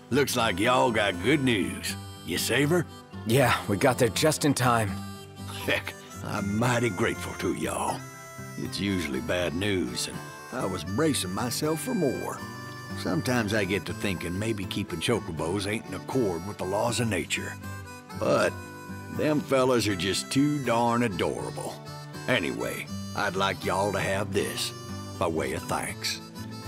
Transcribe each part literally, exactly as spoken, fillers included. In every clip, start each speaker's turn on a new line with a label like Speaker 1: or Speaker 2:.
Speaker 1: Looks like y'all got good news. You save her?
Speaker 2: Yeah, we got there just in time.
Speaker 1: Heck, I'm mighty grateful to y'all. It's usually bad news, and I was bracing myself for more. Sometimes I get to thinking maybe keeping chocobos ain't in accord with the laws of nature. But them fellas are just too darn adorable. Anyway, I'd like y'all to have this, by way of thanks.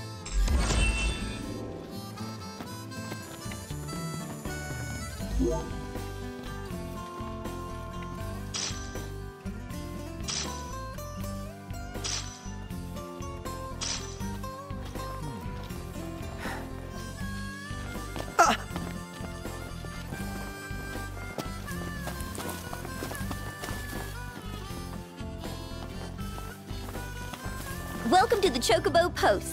Speaker 3: Welcome to the Chocobo Post.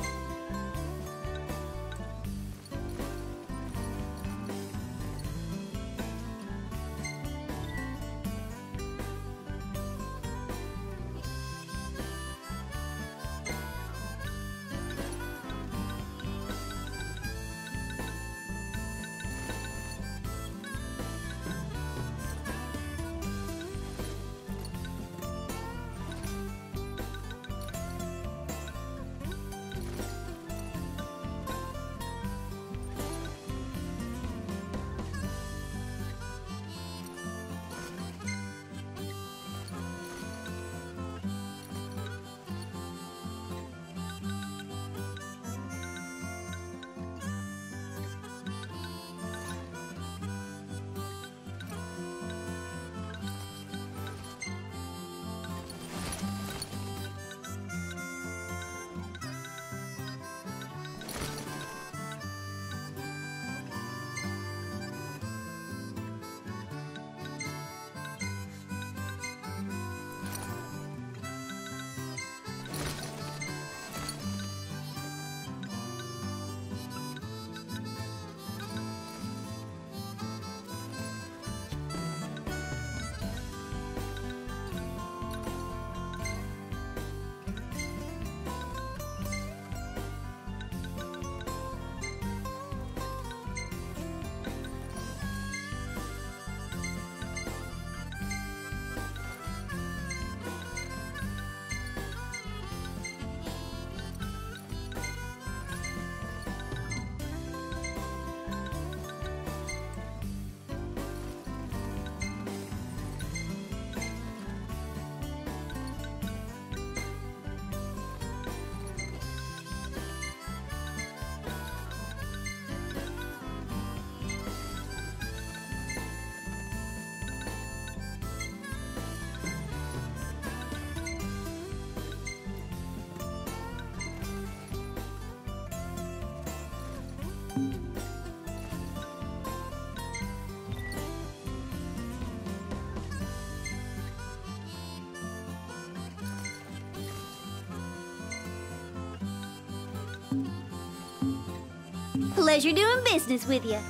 Speaker 3: Pleasure doing business with you.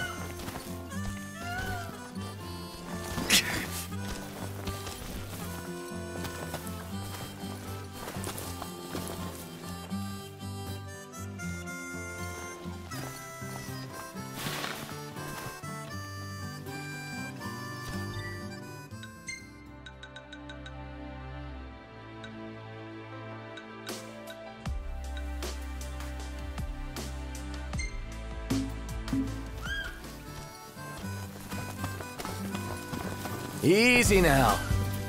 Speaker 2: Easy now.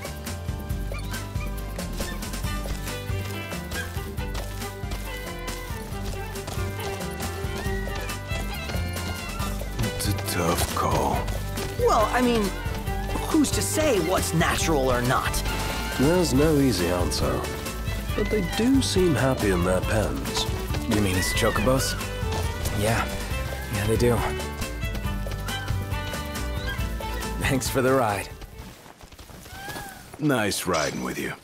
Speaker 4: It's a tough call.
Speaker 5: Well, I mean, who's to say what's natural or not?
Speaker 4: There's no easy answer, but they do seem happy in their pens.
Speaker 2: You mean it's chocobos? Yeah. Yeah, they do. Thanks for the ride.
Speaker 4: Nice riding with you.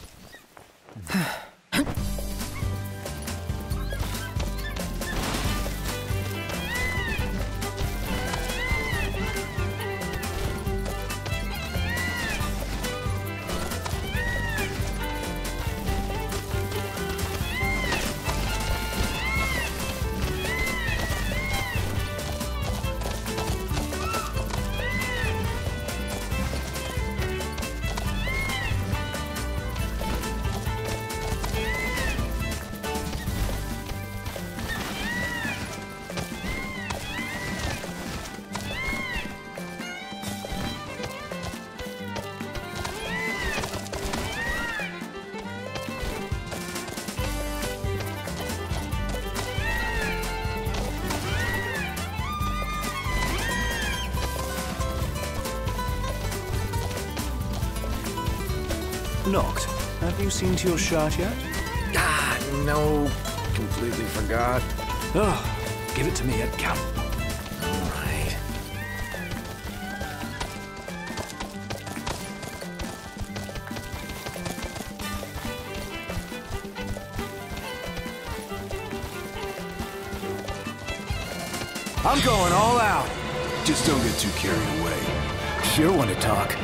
Speaker 2: Noct, have you seen to your shirt yet?
Speaker 6: Ah, no. Completely forgot.
Speaker 2: Oh, give it to me at camp.
Speaker 6: All right.
Speaker 2: I'm going all out. Just don't get too carried away. Sure want to talk.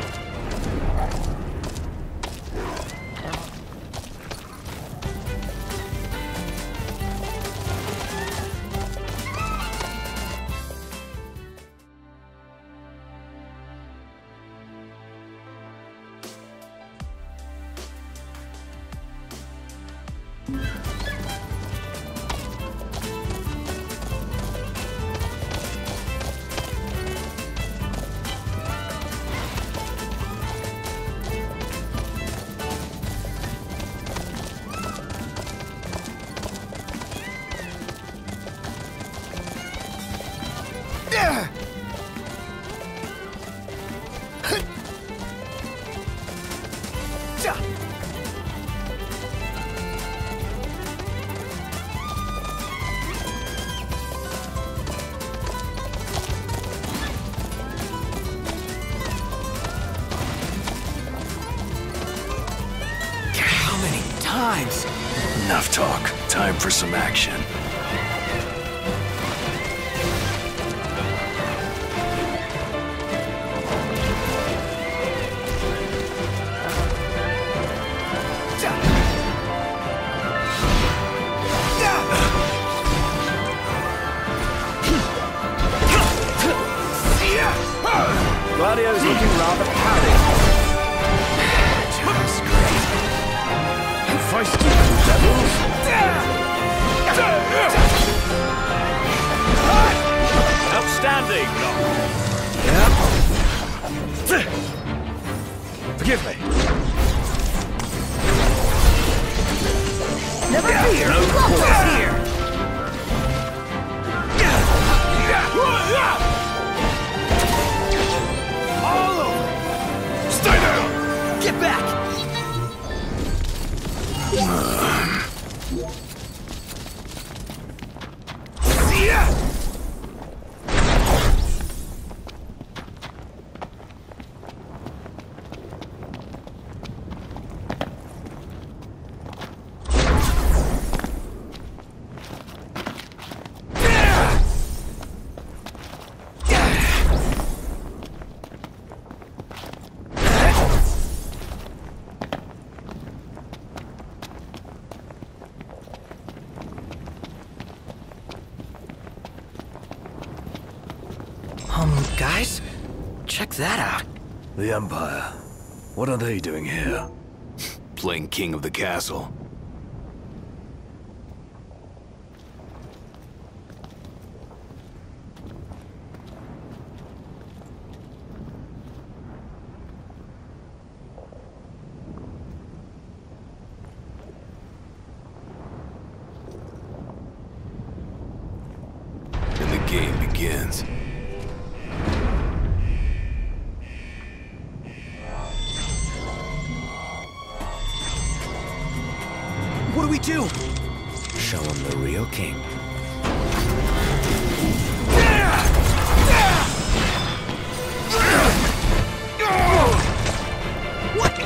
Speaker 5: Times.
Speaker 4: Enough talk. Time for some action.
Speaker 2: Gladio's looking rather pallid.
Speaker 5: Just great.
Speaker 2: Feisty little devils. Outstanding. Yep. Forgive me.
Speaker 5: Never fear.
Speaker 2: No
Speaker 5: Close here.
Speaker 2: All over. Stay down.
Speaker 5: Get back. Um, guys, check that out.
Speaker 4: The Empire. What are they doing here?
Speaker 6: Playing king of the castle. And the game begins.
Speaker 5: What do we do? Show him the real king. What?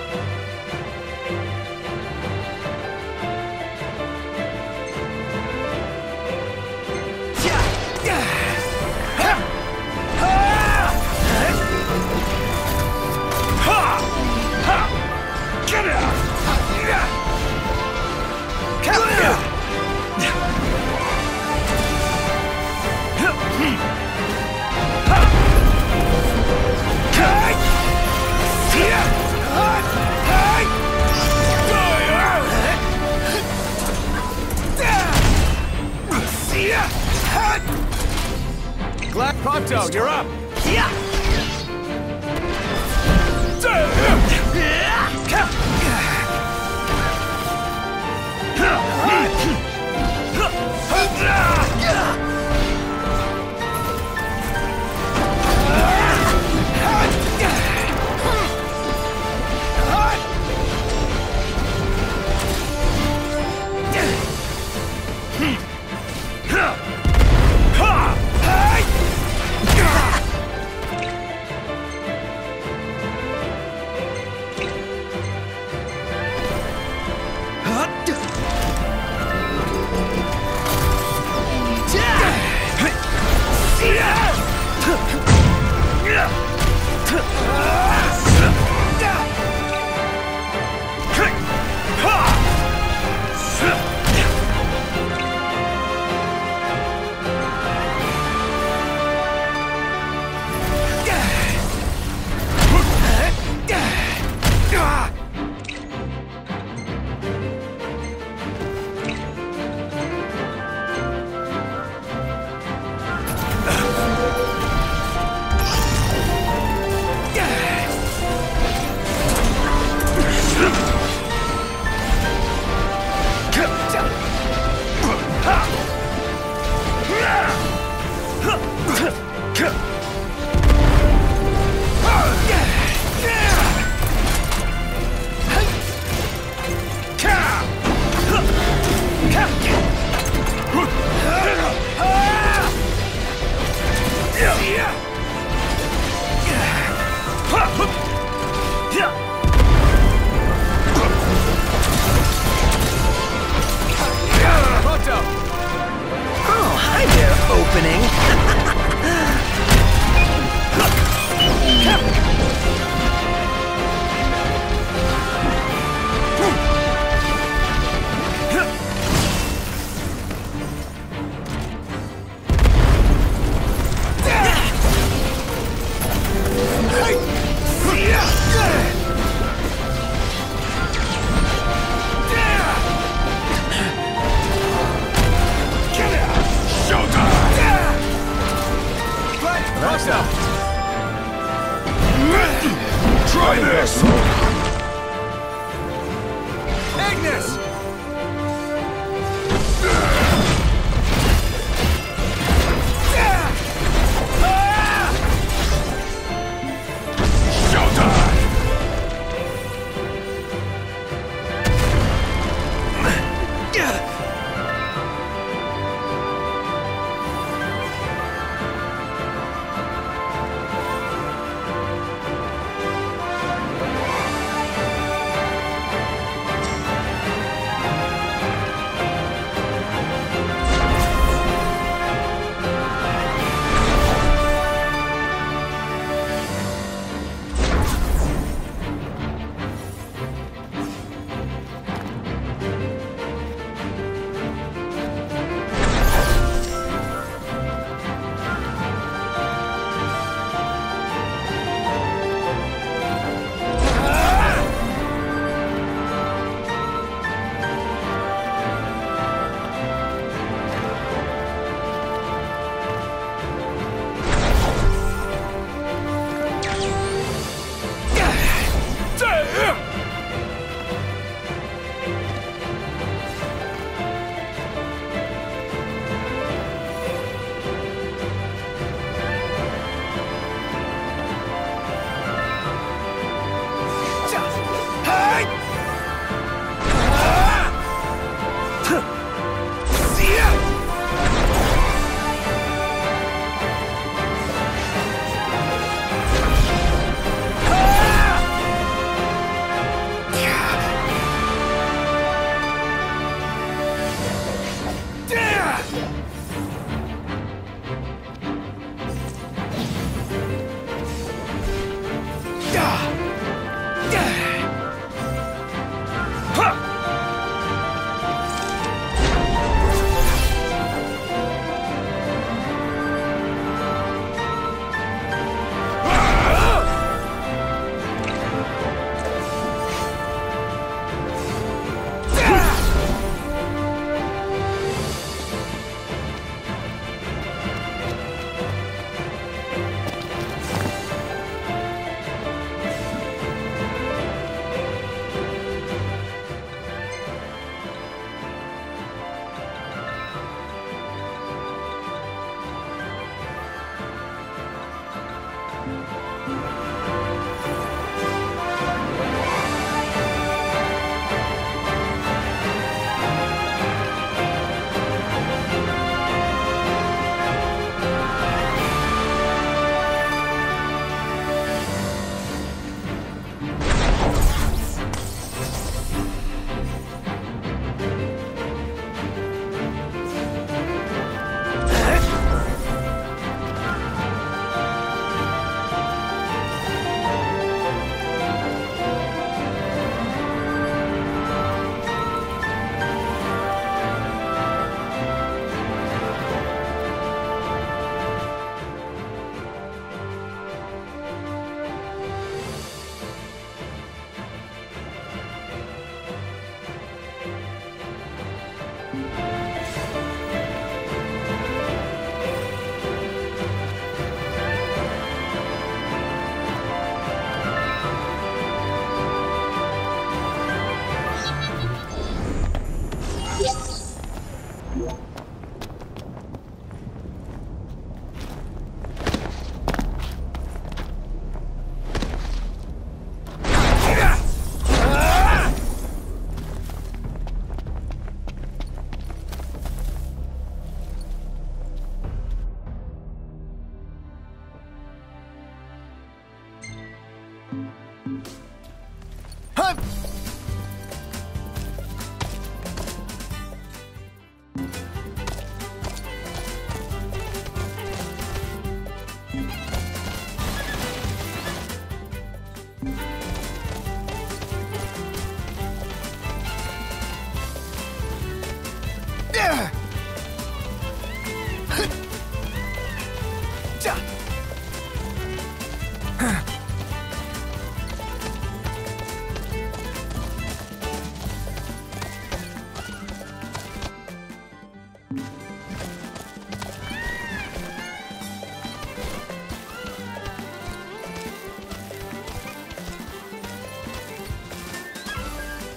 Speaker 2: Get out! Glad Pronto, you're up!
Speaker 5: Yeah!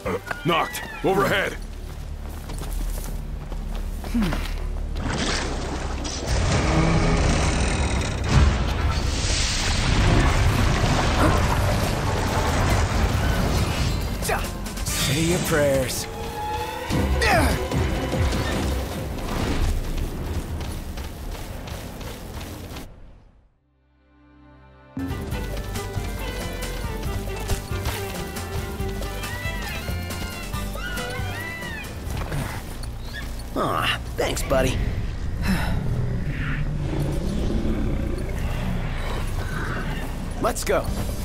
Speaker 2: Knocked! Overhead!
Speaker 5: Say your prayers. Aw, thanks, buddy. Let's go.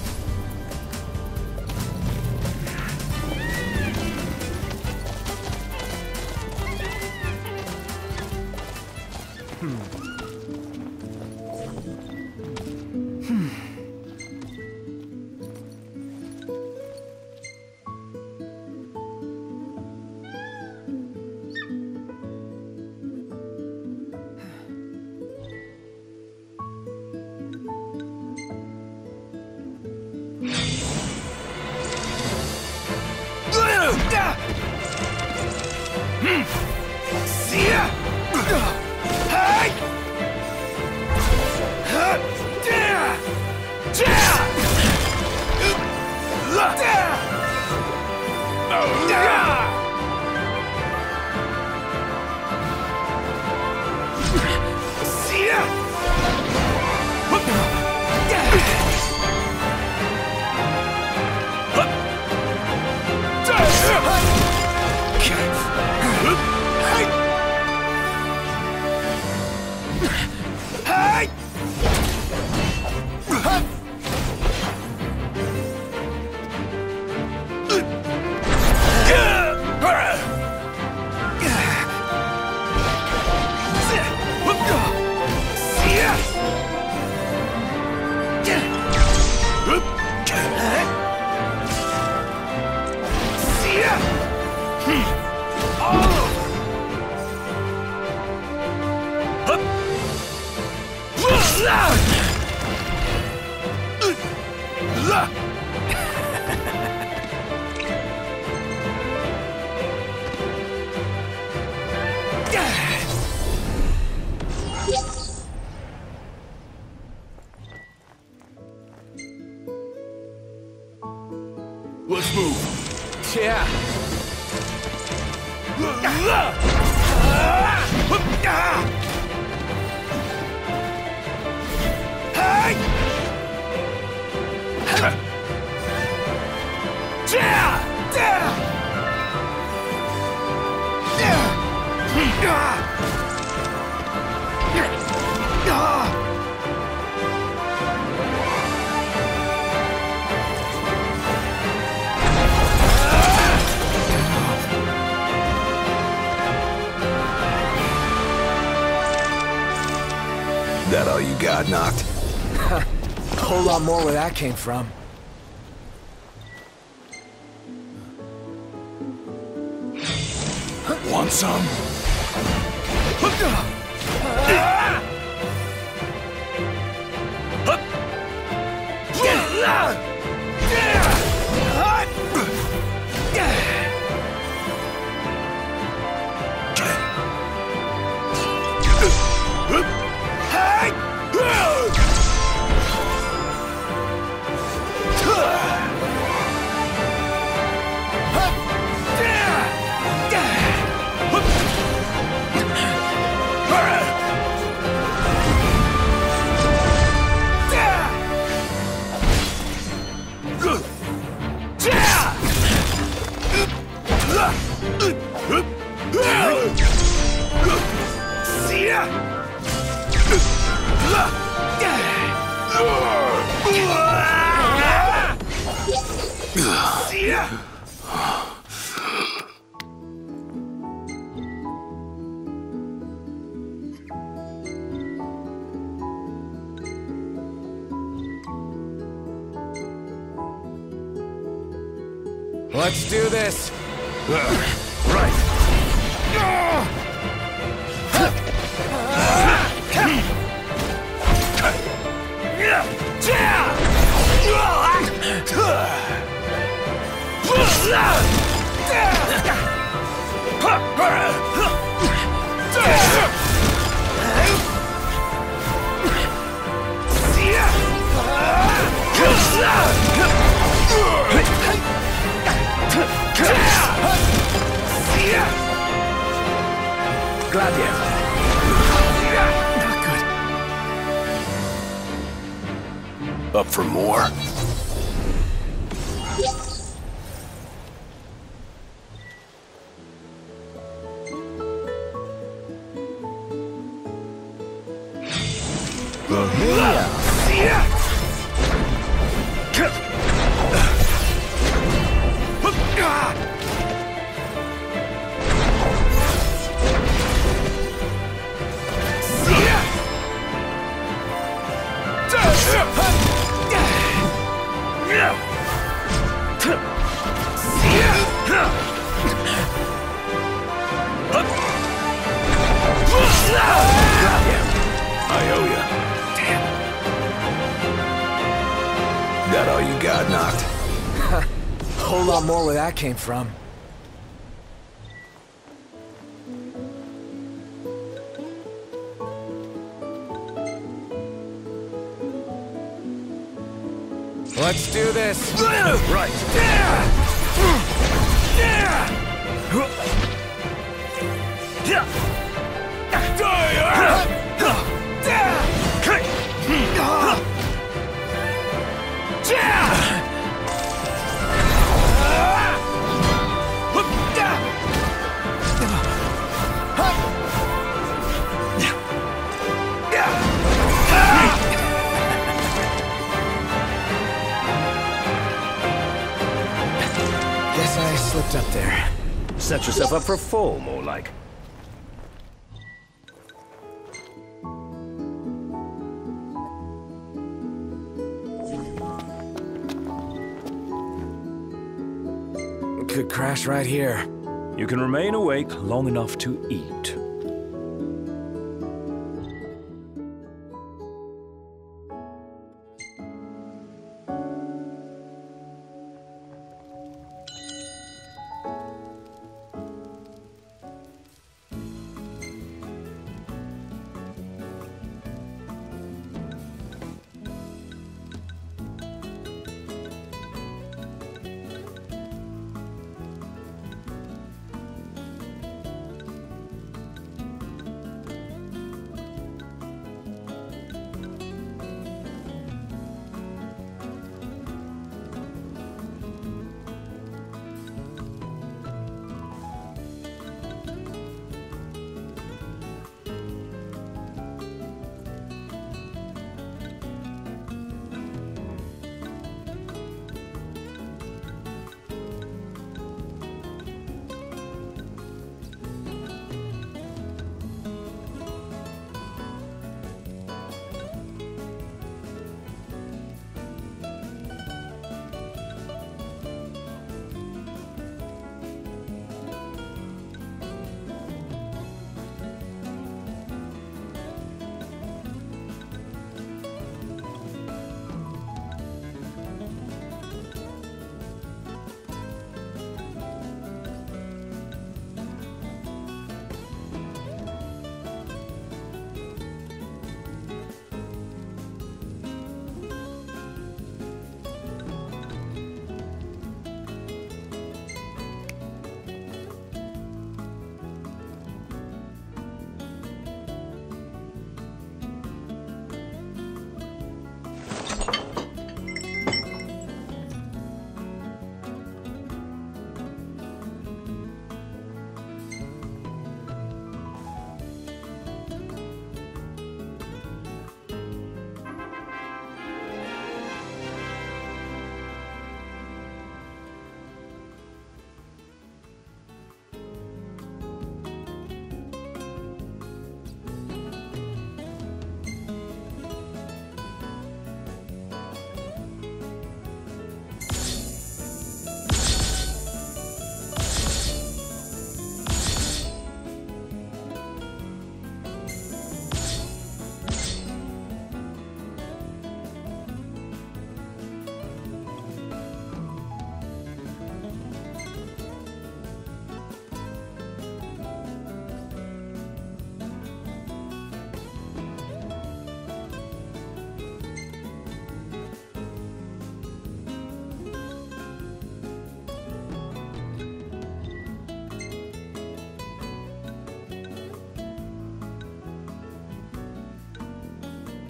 Speaker 2: Let's move.
Speaker 5: Yeah.
Speaker 6: That all you got, Knocked?
Speaker 5: A whole lot more where that came from.
Speaker 2: Want some?
Speaker 5: Let's do this.
Speaker 2: Uh, right. Grab you. Not good. Up for more?
Speaker 6: I owe ya. Damn. That all you got, Noct?
Speaker 2: A whole lot more where that came from. Let's do this.
Speaker 6: Right.
Speaker 2: Guess I slipped up there.
Speaker 4: Set yourself up for a fall, more like.
Speaker 2: Could crash right here.
Speaker 4: You can remain awake long enough to eat.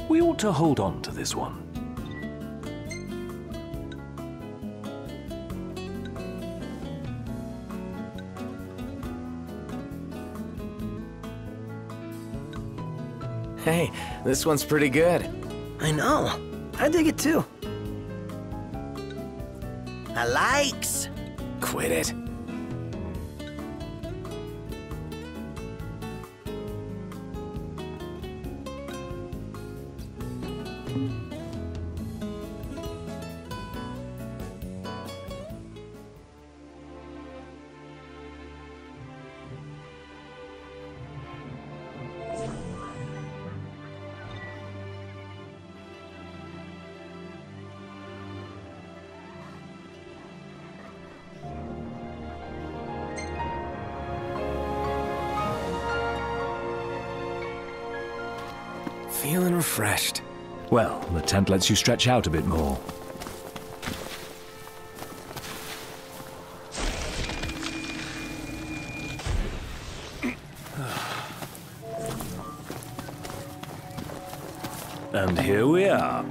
Speaker 4: We ought to hold on to this one.
Speaker 7: Hey, this one's pretty good.
Speaker 5: I know. I dig it too. I likes.
Speaker 7: Quit it. Feeling refreshed.
Speaker 2: Well, the tent lets you stretch out a bit more. And here we are.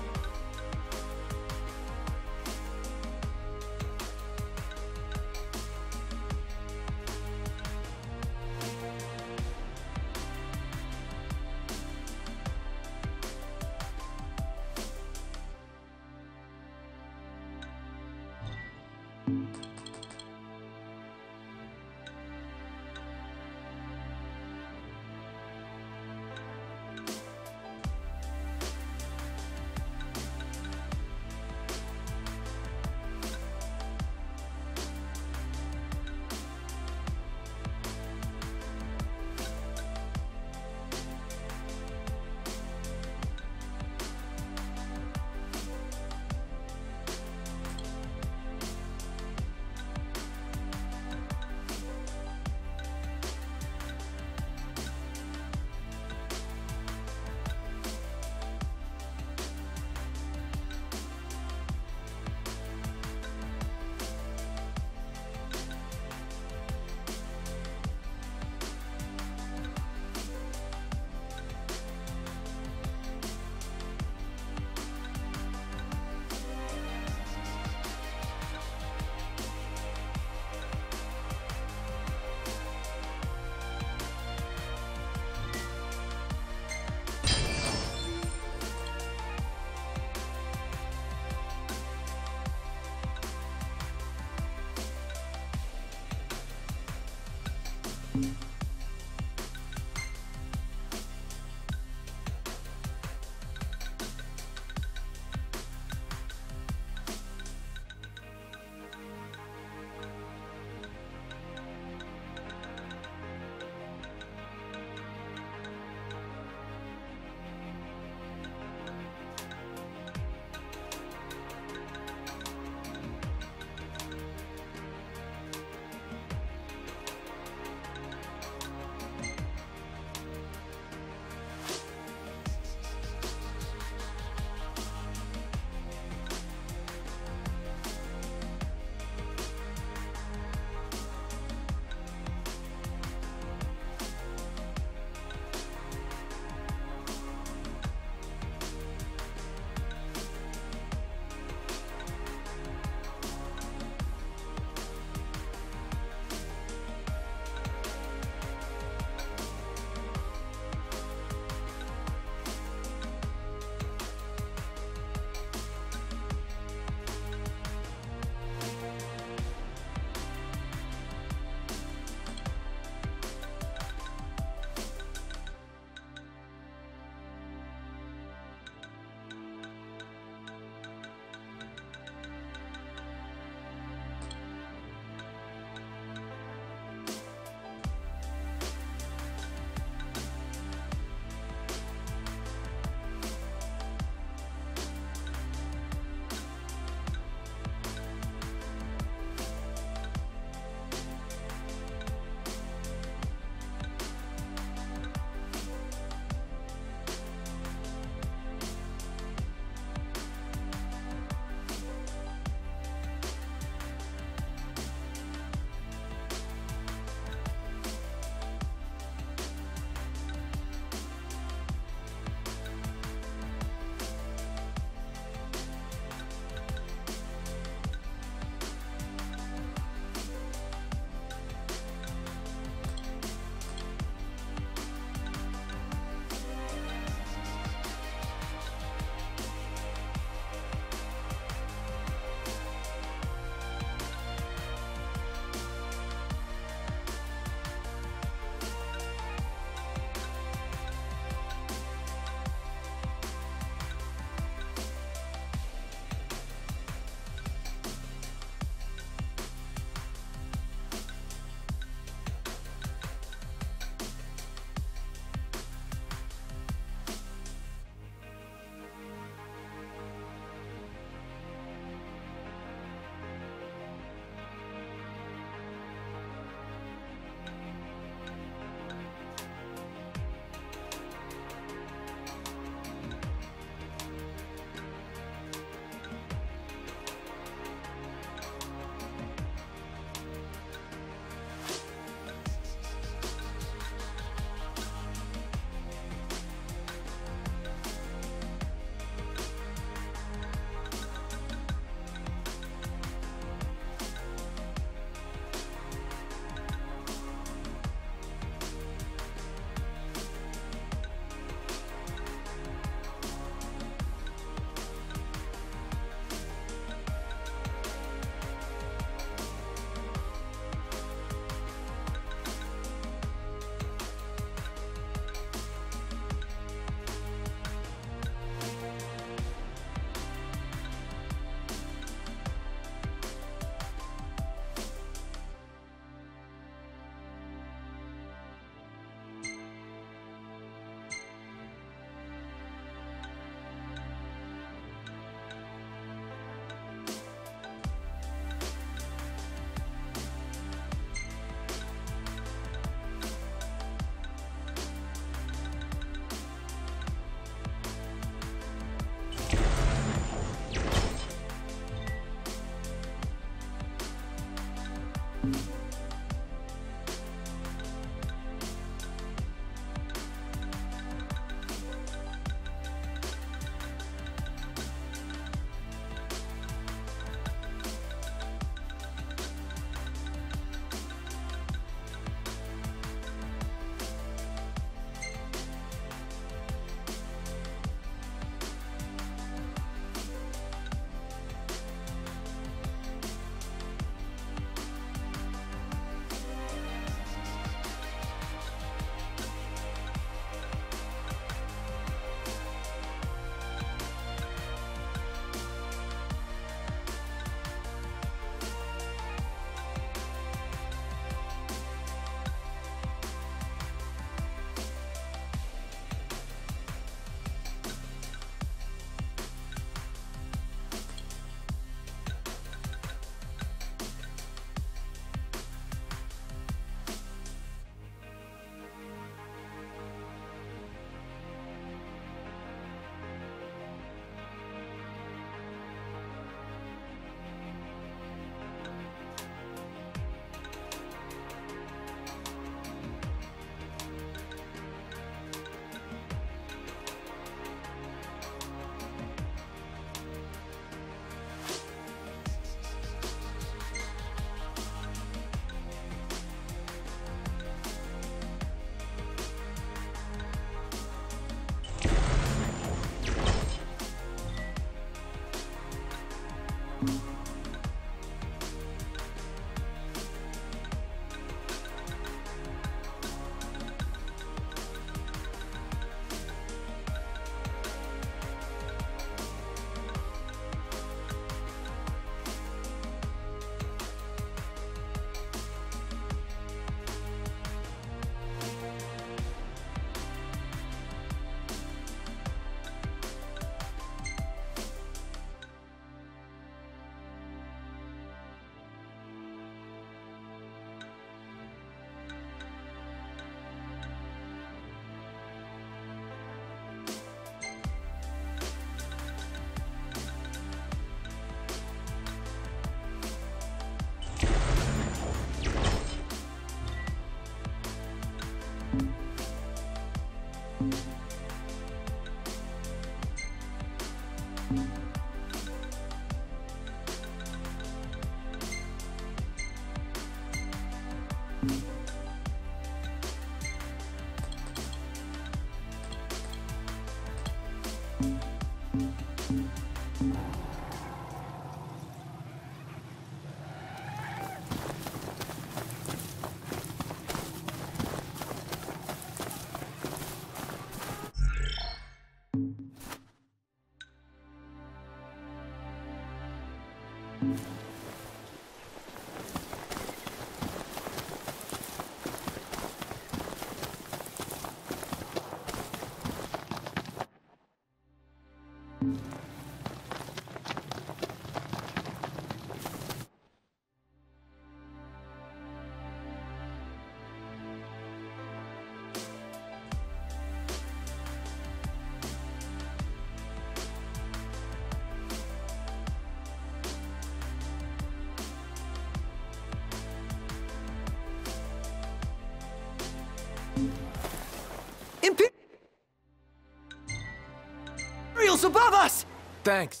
Speaker 5: Imperials above us!
Speaker 7: Thanks.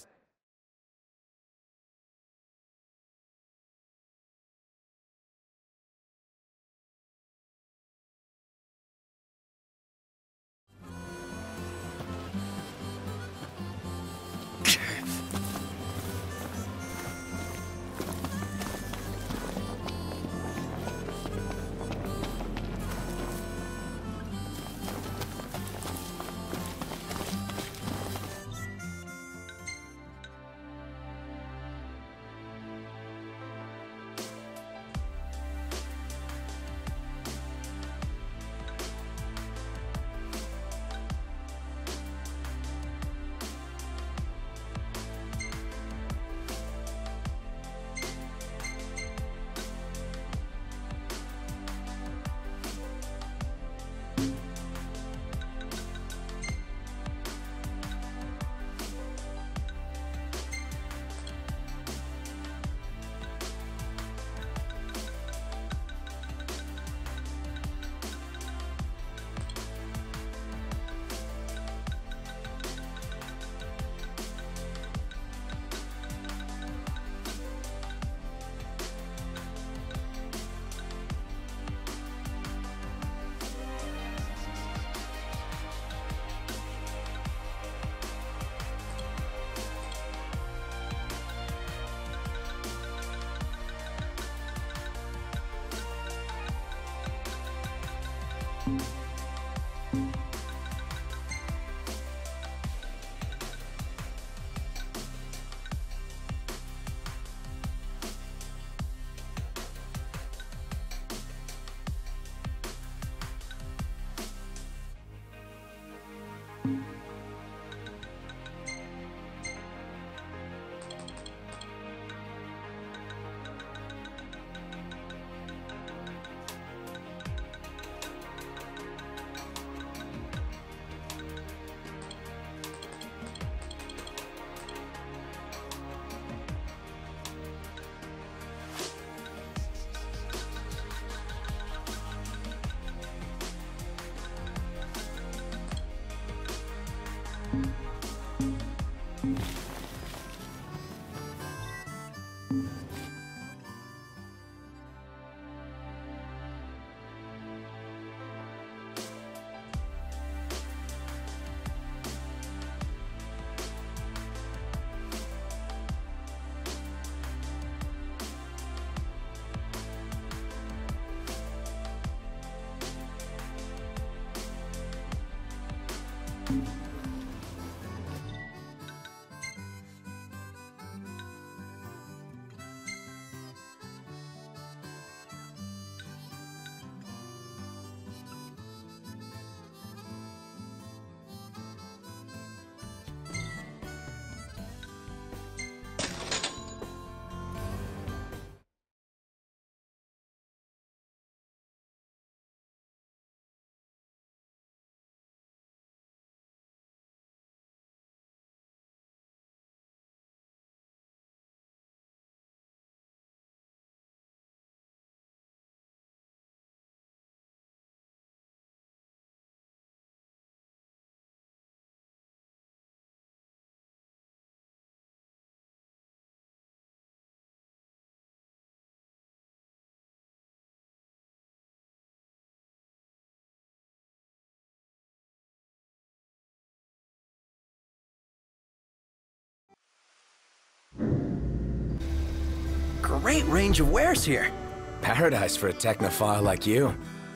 Speaker 5: Great range of wares here.
Speaker 7: Paradise for a technophile like you.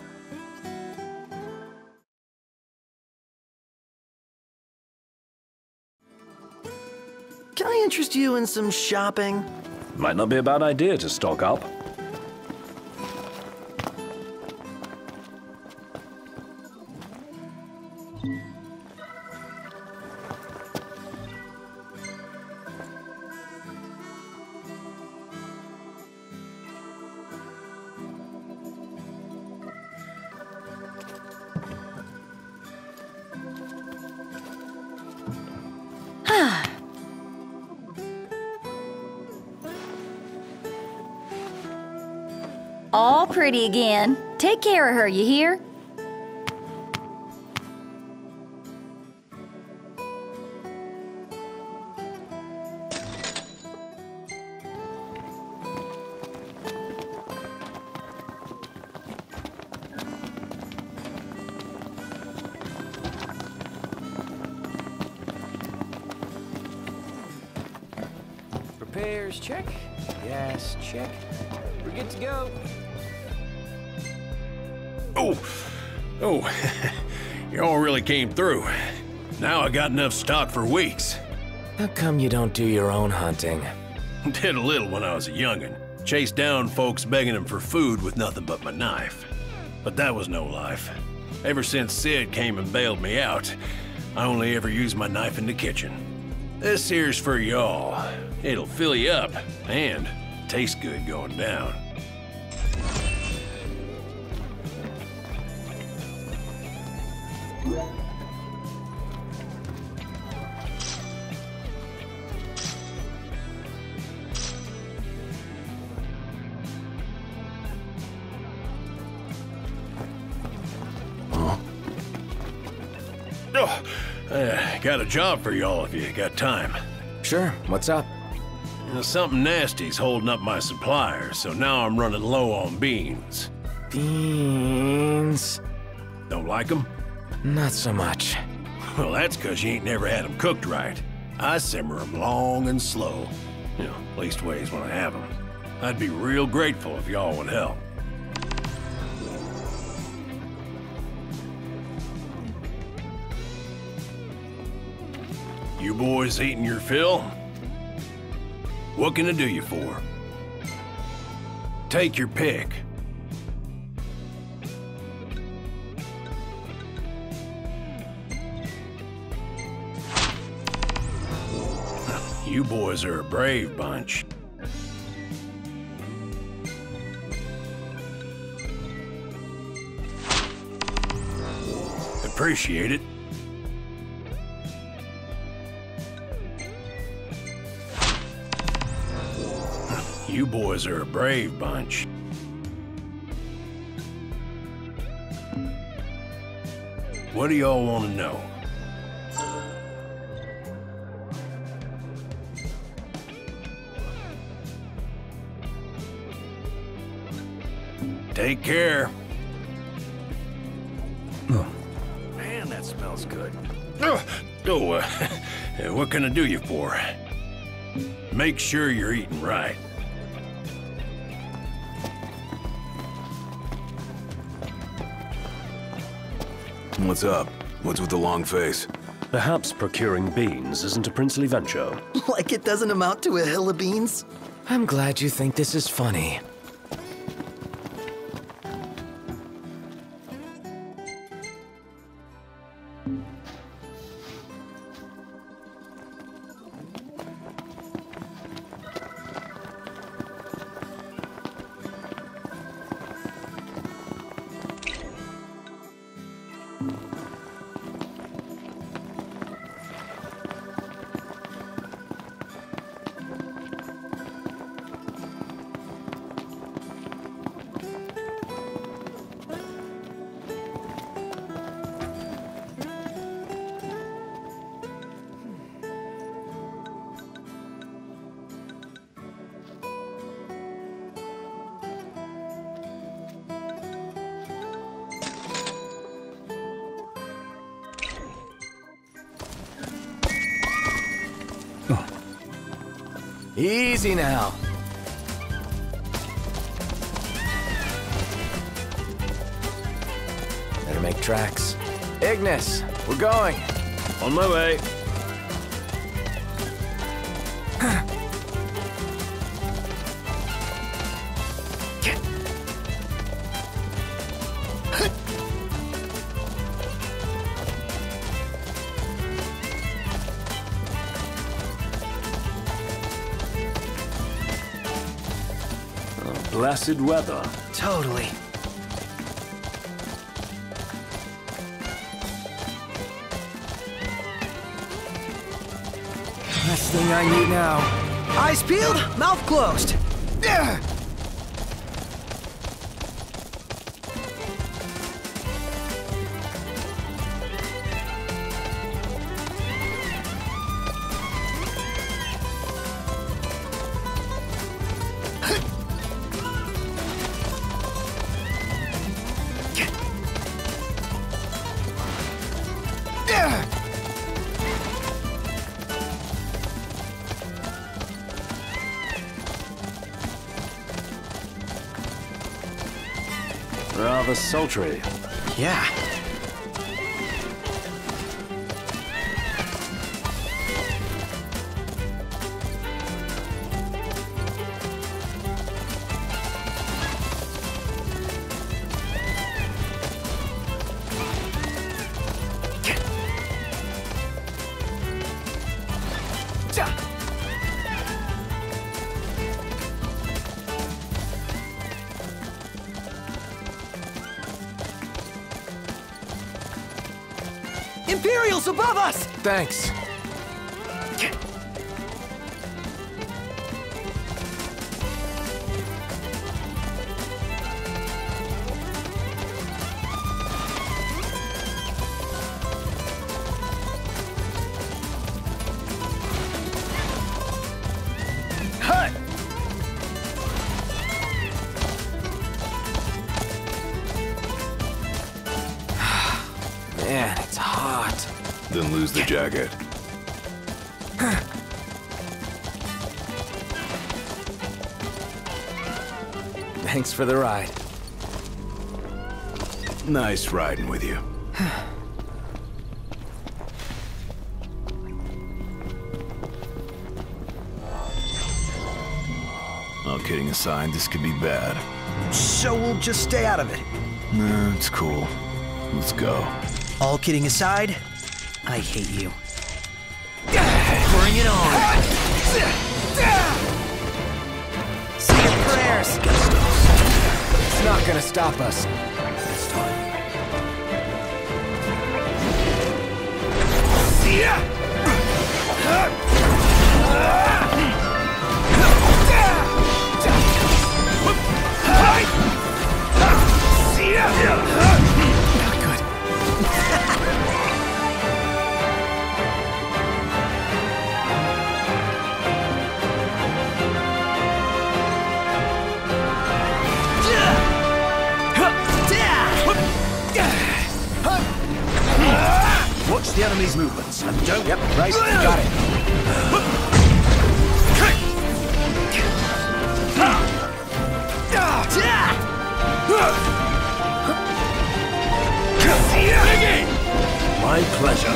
Speaker 5: Can I interest you in some shopping?
Speaker 4: Might not be a bad idea to stock up.
Speaker 3: All pretty again. Take care of her, you hear?
Speaker 7: Repairs, check. Gas, check. We're good to go.
Speaker 8: Oh, oh, y'all really came through. Now I got enough stock for weeks.
Speaker 7: How come you don't do your own hunting?
Speaker 8: Did a little when I was a youngin'. Chased down folks begging them for food with nothing but my knife. But that was no life. Ever since Sid came and bailed me out, I only ever use my knife in the kitchen. This here's for y'all. It'll fill you up and taste good going down. Oh, uh, got a job for y'all if you got time.
Speaker 7: Sure, what's up?
Speaker 8: You know, something nasty's holding up my suppliers, so now I'm running low on beans.
Speaker 7: Beans?
Speaker 8: Don't like them?
Speaker 7: Not so much.
Speaker 8: Well, that's because you ain't never had them cooked right. I simmer them long and slow. You know, leastways when I have them. I'd be real grateful if y'all would help. You boys eating your fill? What can I do you for? Take your pick. You boys are a brave bunch. Appreciate it. You boys are a brave bunch. What do y'all want to know? Take care.
Speaker 1: Oh. Man, that smells good.
Speaker 8: Oh, oh uh, what can I do you for? Make sure you're eating right.
Speaker 6: What's up? What's with the long face?
Speaker 4: Perhaps procuring beans isn't a princely venture.
Speaker 5: Like it doesn't amount to a hill of beans?
Speaker 7: I'm glad you think this is funny. Easy now. tracks. Ignis, we're going.
Speaker 8: On my way.
Speaker 4: Blessed weather.
Speaker 5: Totally.
Speaker 7: Last thing I need now.
Speaker 5: Eyes peeled, mouth closed. Yeah.
Speaker 4: Rather sultry.
Speaker 5: Yeah. Imperials above us!
Speaker 7: Thanks. Man, it's hot.
Speaker 6: Then lose the jacket.
Speaker 7: Thanks for the ride.
Speaker 6: Nice riding with you. All kidding aside, this could be bad.
Speaker 5: So we'll just stay out of it.
Speaker 6: No, it's cool. Let's go.
Speaker 5: All kidding aside, I hate you. Bring it on! Say your prayers!
Speaker 7: It's not gonna stop us.
Speaker 5: This time.
Speaker 7: Not good.
Speaker 5: Watch the enemy's movements and don't... Yep, right, got it.
Speaker 4: My pleasure.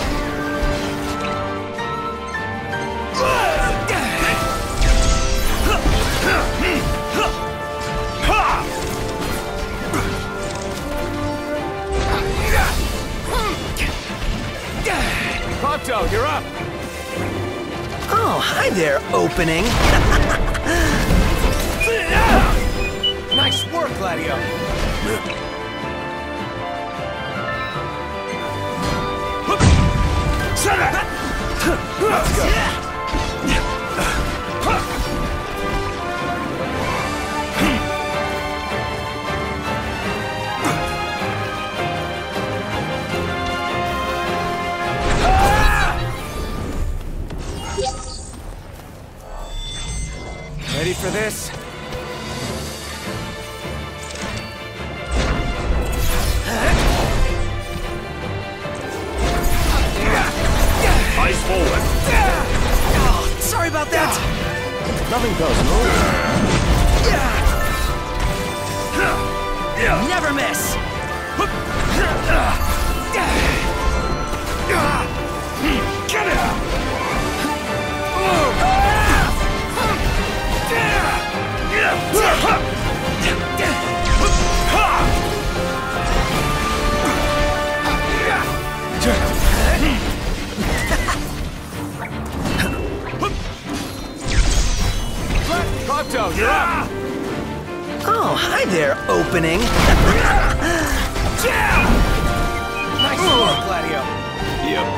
Speaker 7: Prompto, you're up.
Speaker 5: Oh, hi there, opening.
Speaker 7: Nice work, Gladio. Let's go. Ready for this?
Speaker 4: Eyes forward.
Speaker 5: Oh, sorry about that.
Speaker 4: Nothing personal.
Speaker 5: Never miss.
Speaker 2: Get out!
Speaker 7: Prompto, you're up!
Speaker 5: Oh, hi there, opening.
Speaker 7: Nice work, Gladio.
Speaker 6: Yep.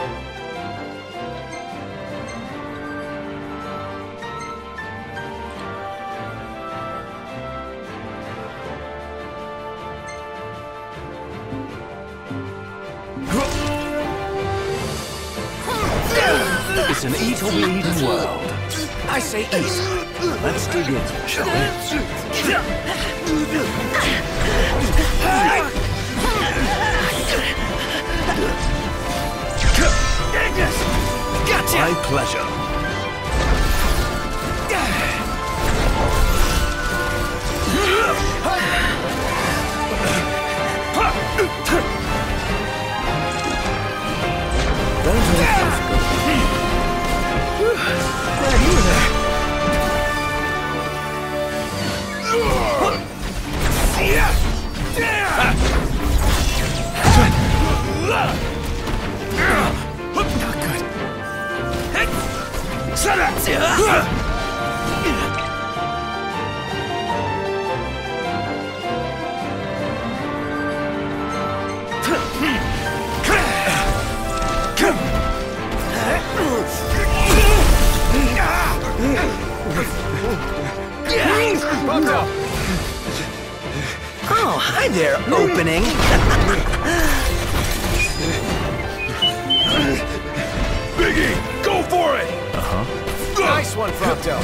Speaker 4: It's an eat or be eaten world.
Speaker 7: I say east.
Speaker 4: Let's dig in, shall we?
Speaker 7: Gotcha!
Speaker 4: My pleasure.
Speaker 5: Glad you were there.
Speaker 7: Not good.
Speaker 5: Shut up!
Speaker 7: Prompto!
Speaker 5: Oh, hi there, opening.
Speaker 6: Biggie, go for it!
Speaker 7: Nice one, Prompto.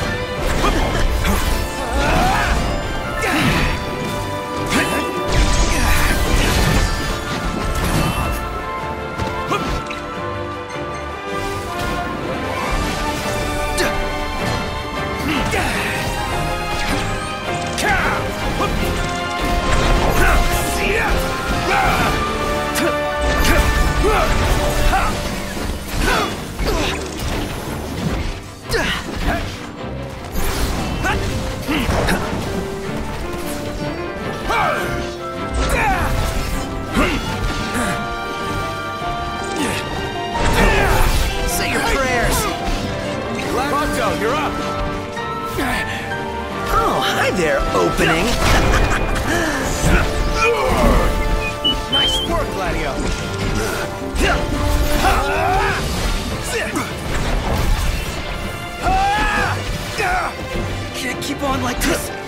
Speaker 5: Say your prayers.
Speaker 7: Prompto, you're up.
Speaker 5: Oh, hi there, opening.
Speaker 7: Nice work, Gladio.
Speaker 5: Can't keep on like this.